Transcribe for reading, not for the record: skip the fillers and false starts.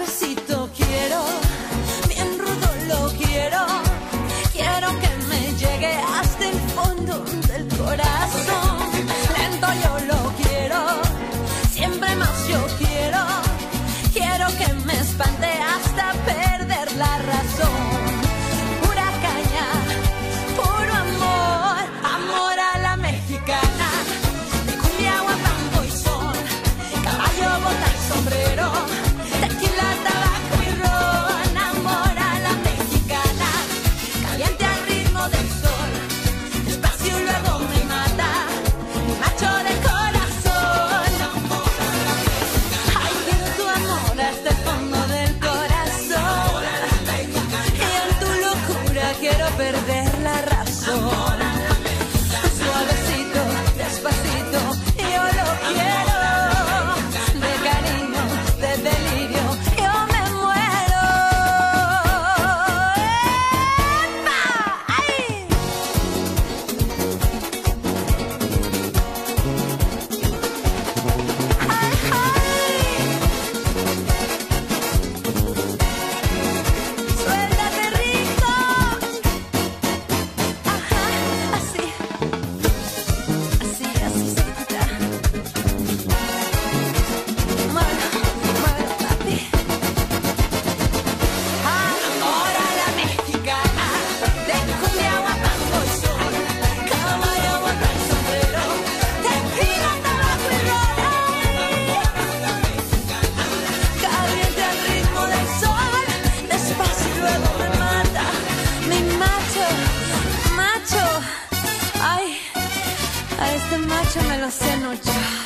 suavecito quiero, bien rudo lo quiero. Quiero que me llegue hasta el fondo del corazón. Lento yo lo quiero, siempre más yo quiero. Quiero que me espante hasta perder la razón. Pura caña, puro amor, amor a la mexicana. De cumbia, guapango y sol, caballo, bota y sombrero, tequila, tabaco y ron. Amor a la mexicana, caliente al ritmo del sol, despacio y luego me mata, mi macho de corazón. Ay, quiero tu amor hasta el fondo del corazón, y en tu locura quiero perder la razón. Suavecito, despacito, yo lo quiero, de cariño, de delirio, yo me muero. ¡Epa! ¡Ay! Suéltate rico. Ajá, así, cerquita. Muévelo, papi. Amor a la mexicana, de cumbia, guapango y sol, caballo, bota y sombrero, tequila, tabaco y ron. Caliente al ritmo del sol, despacio y luego me mata, mi macho, macho. Ay, a este macho me lo sé mucho.